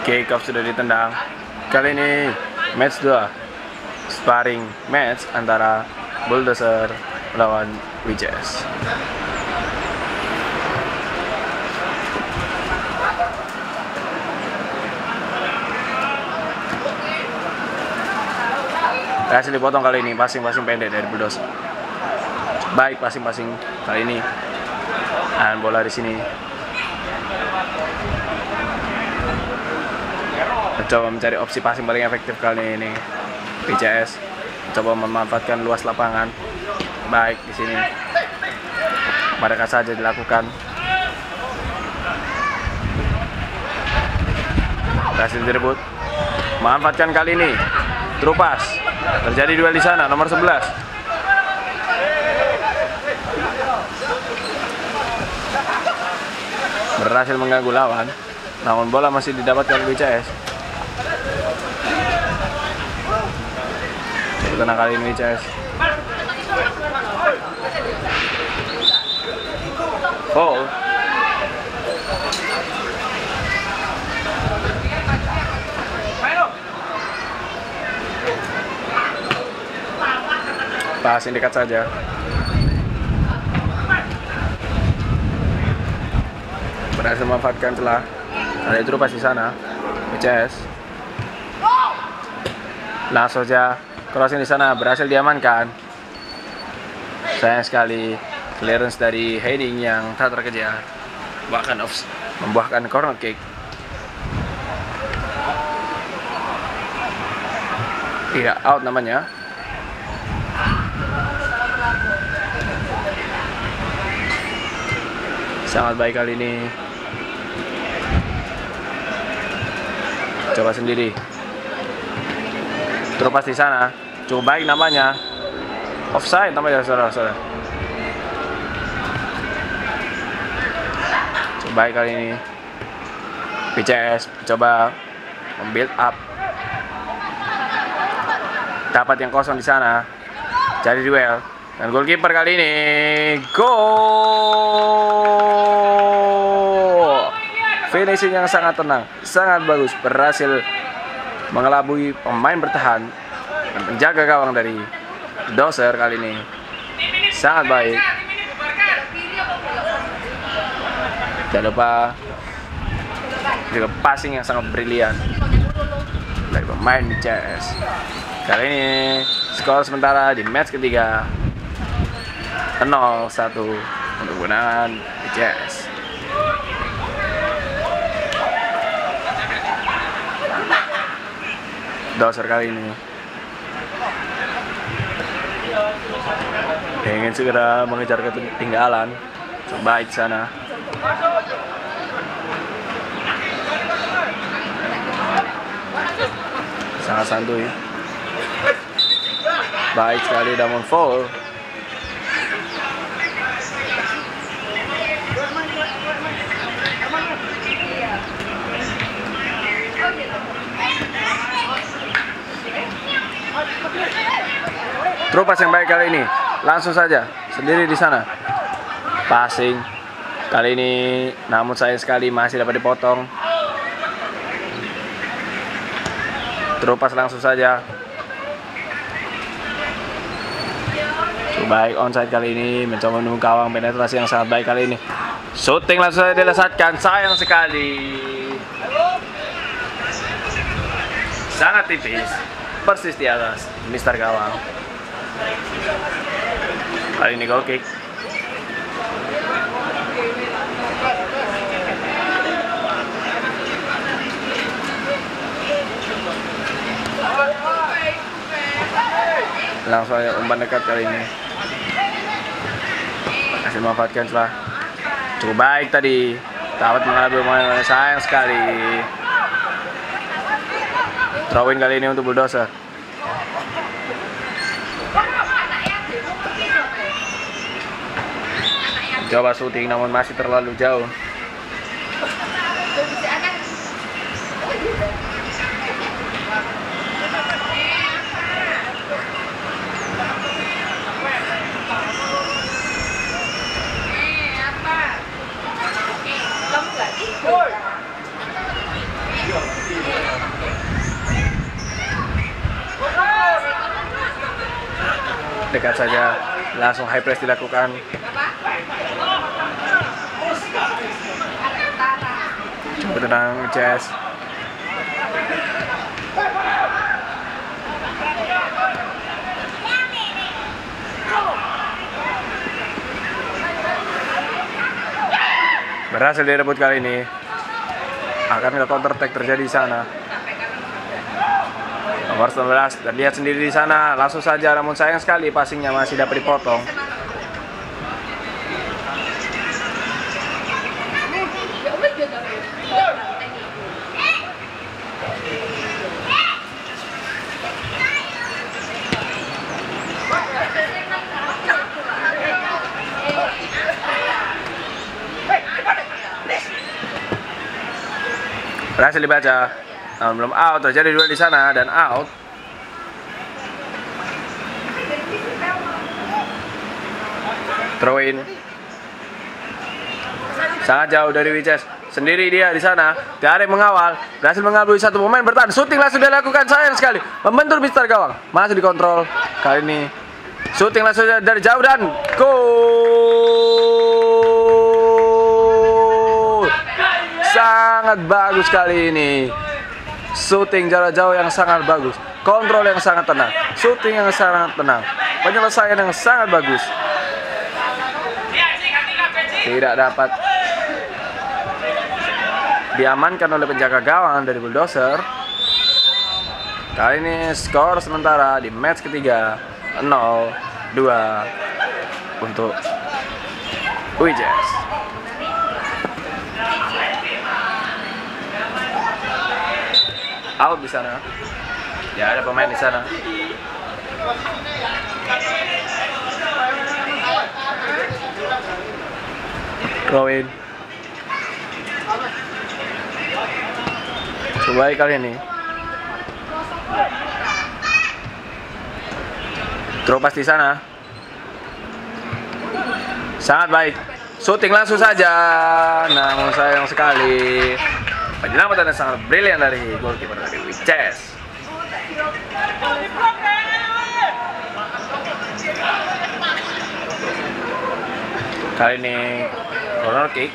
Kick off sudah ditendang. Kali ini match 2, sparring match antara Bulldozer lawan WJS. Berhasil dipotong kali ini, passing pendek dari Bulldozer. Baik passing kali ini. Dan bola di sini. Coba mencari opsi passing paling efektif kali ini. WJS coba memanfaatkan luas lapangan. Baik di sini. Mereka saja dilakukan. Berhasil direbut. Memanfaatkan kali ini. Terupas. Terjadi duel di sana, nomor 11. Berhasil mengganggu lawan. Namun bola masih didapatkan WJS. Tenang kali ini WJS. Foul. Passing dekat saja. Berhasil memanfaatkan celah. Ada itu pas di sana. WJS. Langsung saja crossing di sana, berhasil diamankan. Sayang sekali clearance dari heading yang tak terkejar, bahkan membuahkan corner kick. Tidak out namanya. Sangat baik kali ini. Coba sendiri. Terupas di sana, cukup baik namanya. Offside namanya, saudara-saudara. Cukup baik kali ini. WJS coba membuild up. Dapat yang kosong di sana. Jadi duel. Dan goalkeeper kali ini gol. Finishing yang sangat tenang, sangat bagus, berhasil mengelabui pemain bertahan dan penjaga gawang dari Bulldozer kali ini. Sangat baik. Jangan lupa juga passing yang sangat brilian dari pemain WJS. Kali ini skor sementara di match ketiga 0-1 untuk kemenangan WJS. Bulldozer kali ini ingin segera mengejar ketinggalan. Baik sana. Sangat santuy. Baik sekali namun foul. Terupas yang baik kali ini, langsung saja sendiri di sana. Passing kali ini, namun sayang sekali masih dapat dipotong. Terupas langsung saja. Baik onside kali ini, mencoba menunggu gawang, penetrasi yang sangat baik kali ini. Shooting langsung saja dilesatkan, sayang sekali. Sangat tipis, persis di atas Mister Gawang. Kali ini goal kick. Langsung aja umpan dekat kali ini. Masih memanfaatkan celah. Cukup baik tadi. Dapat mengambil pemain, sayang sekali. Throw-in kali ini untuk Bulldozer. Coba shooting namun masih terlalu jauh. dekat saja, langsung high press dilakukan. Coba tenang Jazz. Berhasil direbut kali ini. Akan counter attack terjadi di sana. Nomor 19 terlihat sendiri di sana, langsung saja, namun sayang sekali passingnya masih dapat dipotong. Berhasil dibaca, namun belum out. Terjadi duel di sana dan out. Throw in. Sangat jauh dari Witches. Sendiri dia di sana. Tiare mengawal. Berhasil mengambil satu pemain bertahan. Shooting langsung dilakukan, sayang sekali. Membentur Mister gawang. Masih dikontrol. Kali ini shooting langsung dari jauh dan goal. Sangat bagus kali ini. Shooting jarak jauh yang sangat bagus. Kontrol yang sangat tenang. Shooting yang sangat tenang. Penyelesaian yang sangat bagus. Tidak dapat diamankan oleh penjaga gawang dari Bulldozer. Kali ini skor sementara di match ketiga 0-2 untuk Witches. Out di sana. Ya, ada pemain di sana. Throw in. Coba kali ini. Throw pas di sana. Sangat baik. Shooting langsung saja. Namun sayang sekali. Penyelamatan yang sangat brilian dari goalkeeper dari Witches. Kali ini corner kick.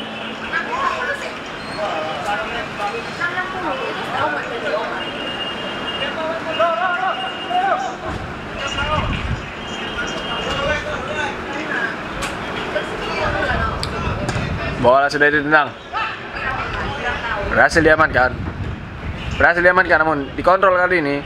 Bola sudah ditendang. Berhasil diamankan. Namun dikontrol kali ini.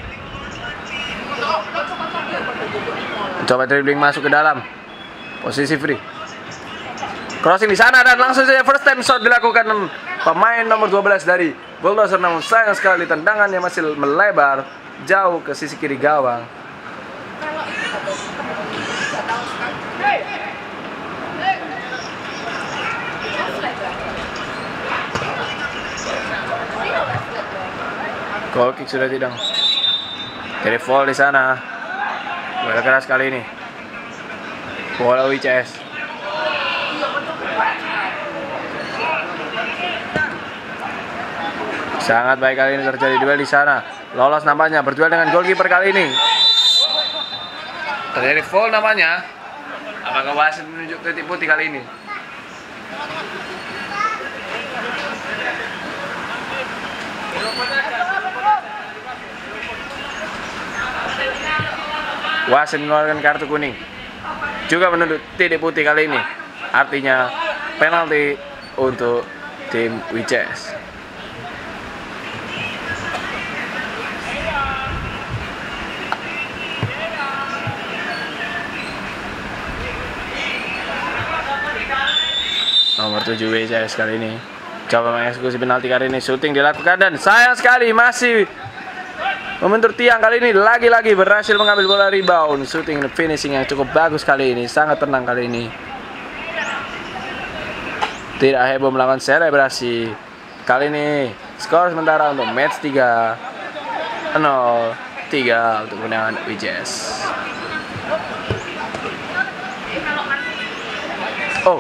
Coba dribbling masuk ke dalam. Posisi free. Crossing di sana dan langsung saja first time shot dilakukan pemain nomor 12 dari Bulldozer, namun sayang sekali tendangannya masih melebar jauh ke sisi kiri gawang. Goal kick sudah tidak. Jadi foul di sana. Bola keras kali ini. Bola Witches. Sangat baik kali ini terjadi duel di sana. Lolos nampaknya berduel dengan goalkeeper kali ini. Terjadi foul namanya. Apakah wasit menunjuk titik putih kali ini? Wasit mengeluarkan kartu kuning. Juga menunjuk titik putih kali ini. Artinya penalti untuk tim Witches. Nomor 7 Witches kali ini coba mengeksekusi penalti kali ini. Shooting dilakukan dan sayang sekali masih membentur tiang. Kali ini lagi-lagi berhasil mengambil bola rebound. Shooting dan finishing yang cukup bagus kali ini. Sangat tenang kali ini. Tidak heboh melakukan selebrasi. Kali ini skor sementara untuk match 3 0-3 untuk kemenangan Witches. Oh,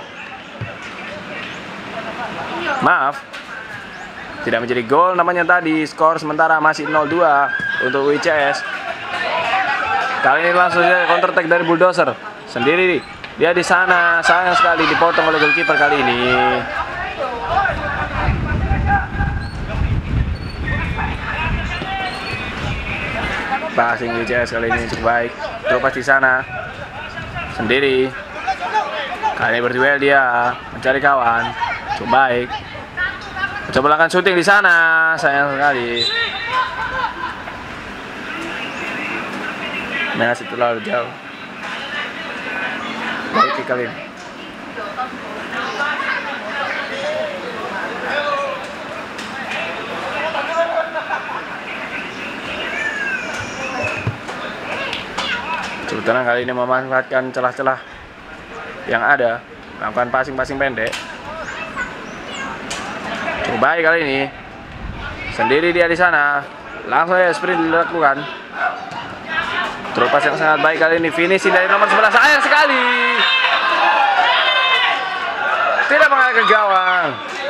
maaf, tidak menjadi gol namanya tadi. Skor sementara masih 0-2 untuk Witches. Kali ini langsung saja counter attack dari Bulldozer. Sendiri dia di sana, sayang sekali dipotong oleh goalkeeper kali ini. Passing WCS kali ini cukup baik. Dropas di sana. Sendiri. Kali ini berduel dia, mencari kawan. Cukup baik. Coba lakukan syuting di sana, sayang sekali. Masih terlalu jauh. Baik kali ini. Coba tenang kali ini memanfaatkan celah-celah yang ada, melakukan passing pendek. Cukup baik kali ini. Sendiri dia di sana. Langsung ya sprint dilakukan. Terlepas yang sangat baik kali ini, finishing dari nomor 11, sayang sekali. Tidak mengarah ke gawang.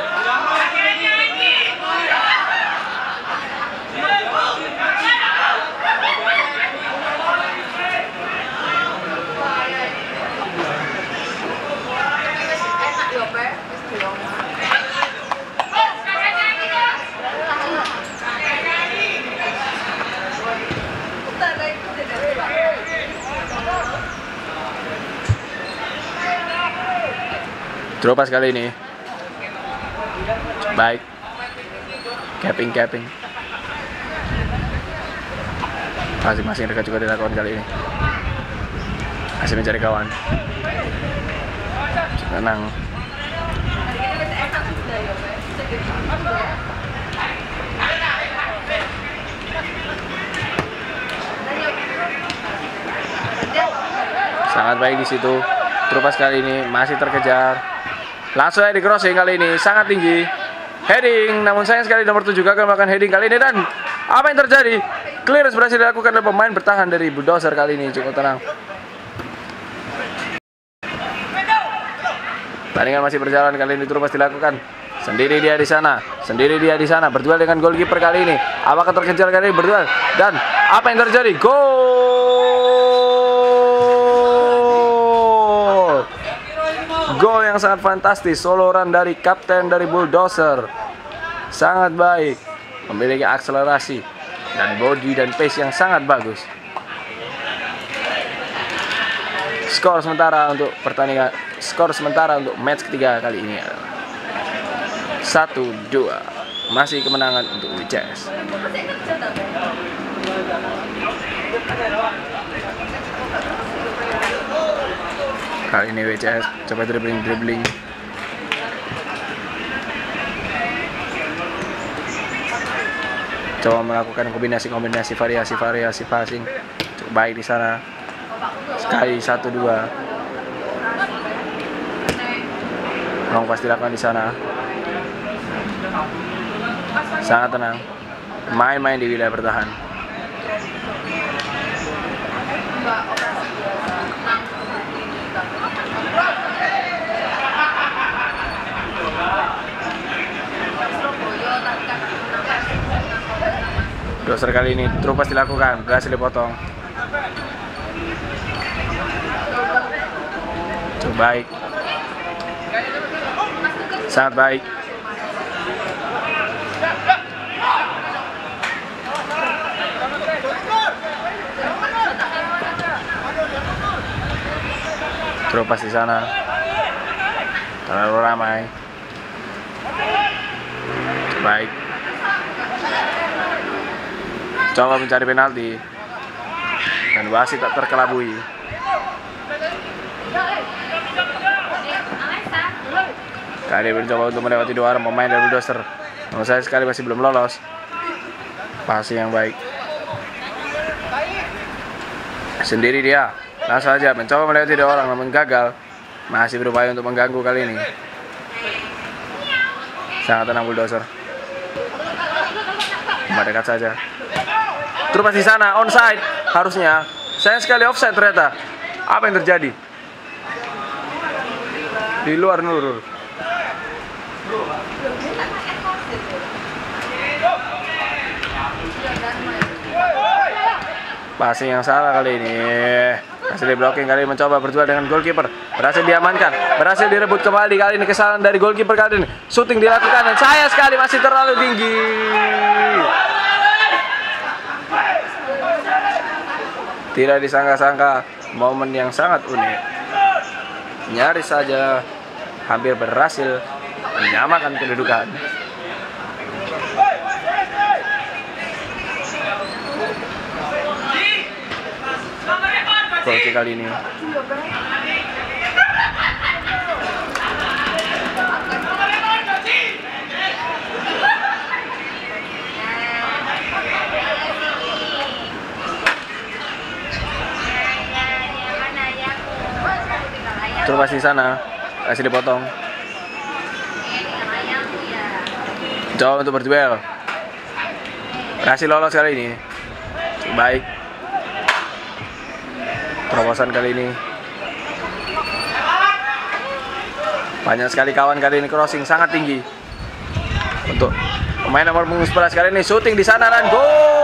Dropas kali ini. Baik. Capping. Masing-masing dekat juga dilakukan kali ini. Masih mencari kawan. Tenang. Sangat baik di situ. Dropas kali ini masih terkejar. Langsung aja di crossing kali ini, sangat tinggi. Heading, namun sayang sekali nomor 7 gagal melakukan heading kali ini. Dan apa yang terjadi? Clearance berhasil dilakukan oleh pemain bertahan dari Bulldozer kali ini. Cukup tenang. Pertandingan masih berjalan, kali ini Dropas dilakukan. Sendiri dia di sana, berduel dengan goalkeeper kali ini. Apakah terkejar kali ini berduel? Dan apa yang terjadi? Gol yang sangat fantastis, solo run dari kapten dari Bulldozer. Sangat baik, memiliki akselerasi dan body dan pace yang sangat bagus. Skor sementara untuk match ketiga kali ini adalah 1-2. Masih kemenangan untuk WCS. Kali ini WCS coba dribbling. Coba melakukan kombinasi variasi passing. Cukup baik di sana. Sekali 1-2. Long pass dilakukan di sana. Sangat tenang. Main-main di wilayah bertahan. Doser kali ini Dropas dilakukan, berhasil dipotong. Cukup baik. Sangat baik. Dropas di sana. Terlalu ramai. Cukup baik. Coba mencari penalti dan wasit tak terkelabui. Kali ini mencoba untuk melewati 2 orang pemain dari Bulldozer. Namun saya sekali masih belum lolos. Passing yang baik. Sendiri dia, langsung saja mencoba melewati 2 orang namun gagal. Masih berupaya untuk mengganggu kali ini. Sangat tenang Bulldozer. Mendekat saja. Terus di sana onside harusnya. Sayang sekali offside ternyata. Apa yang terjadi? Di luar Nurul. Passing yang salah kali ini. Hasil di blocking kali ini, mencoba berduel dengan goalkeeper. Berhasil diamankan, berhasil direbut kembali kali ini. Kesalahan dari goalkeeper kali ini. Shooting dilakukan dan sayang sekali masih terlalu tinggi. Tidak disangka-sangka, momen yang sangat unik. Nyaris saja hampir berhasil menyamakan kedudukan. Gol kali ini. Terus di sana, kasih dipotong. Coba untuk berduel. Kasih lolos kali ini. Baik. Terobosan kali ini. Banyak sekali kawan kali ini, crossing sangat tinggi. Untuk pemain nomor punggung 11 kali ini, shooting di sana dan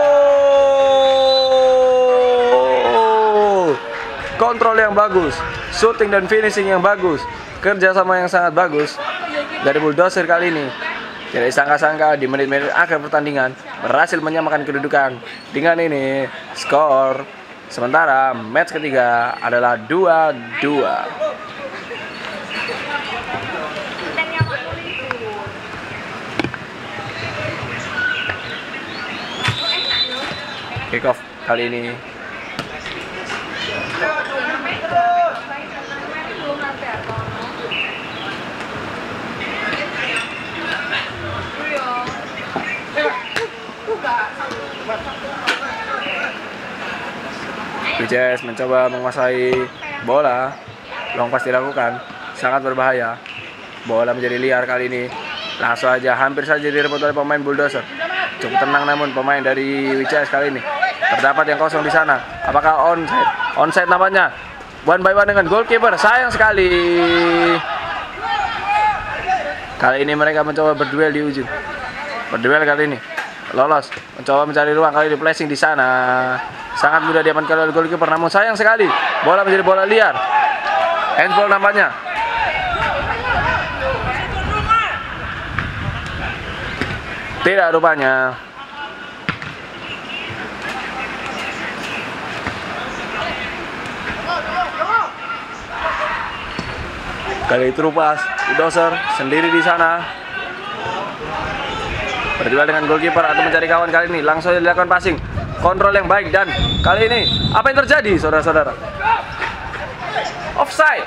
gol. Kontrol yang bagus, shooting dan finishing yang bagus, kerjasama yang sangat bagus dari Bulldozer kali ini. Tidak disangka-sangka di menit-menit akhir pertandingan berhasil menyamakan kedudukan. Dengan ini skor sementara match ketiga adalah 2-2. Kick off kali ini. WCS mencoba menguasai bola, long pass dilakukan, sangat berbahaya. Bola menjadi liar kali ini. Langsung aja hampir saja direbut oleh pemain Bulldozer. Cukup tenang namun pemain dari WCS kali ini. Terdapat yang kosong di sana. Apakah onside? Onside namanya. One by one dengan goalkeeper. Sayang sekali. Kali ini mereka mencoba berduel di ujung. Berduel kali ini. Lolos, mencoba mencari ruang kali ini, flashing di sana. Sangat mudah diamankan oleh goalkeeper, namun sayang sekali bola menjadi bola liar. Handball nampaknya. Tidak rupanya. Kali itu Rupas, Bulldozer sendiri di sana. Berduel dengan goalkeeper atau mencari kawan kali ini. Langsung dilakukan passing. Kontrol yang baik dan kali ini apa yang terjadi saudara-saudara? Offside.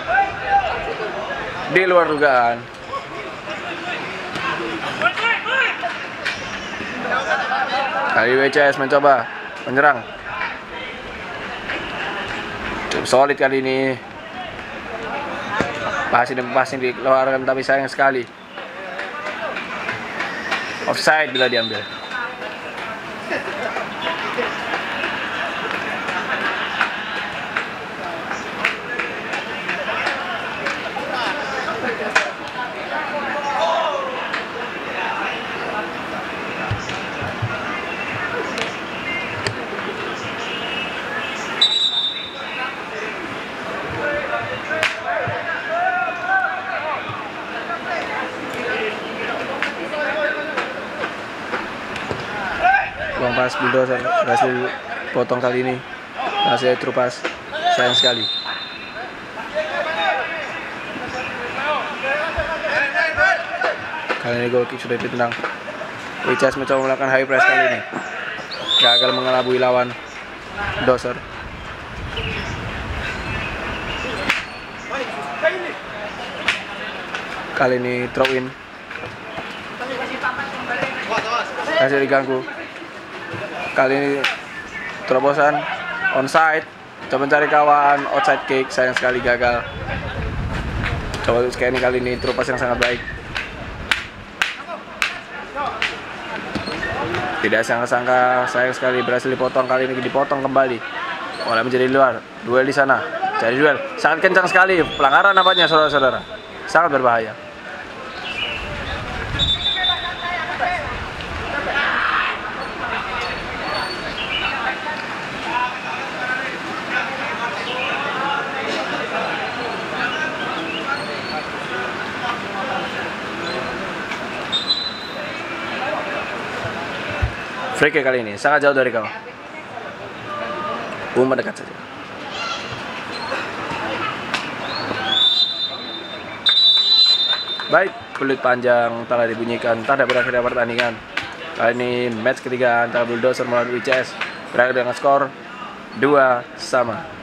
Di luar dugaan. Kali WCS mencoba menyerang. Cukup solid kali ini. Passing dikeluarkan tapi sayang sekali. Offside bila diambil. Long pass Bulldozer berhasil potong kali ini. Masih true pass. Sayang sekali. Kali ini goal kick sudah ditendang. WCS mencoba melakukan high press kali ini. Gagal mengelabui lawan Dozer. Kali ini throw in. Masih diganggu. Kali ini terobosan onside, coba mencari kawan, outside kick, sayang sekali gagal. Coba sekali ini true pass yang sangat baik. Tidak sangka-sangka, sayang sekali berhasil dipotong, kali ini dipotong kembali. Bola menjadi luar, duel di sana, cari duel, sangat kencang sekali, pelanggaran nampaknya saudara-saudara, sangat berbahaya. Free kick kali ini sangat jauh dari kau. Mendekat saja. Baik, peluit panjang telah dibunyikan, tanda berakhirnya pertandingan. Kali ini match ketiga antara Bulldozer melawan WCS berakhir dengan skor 2-2.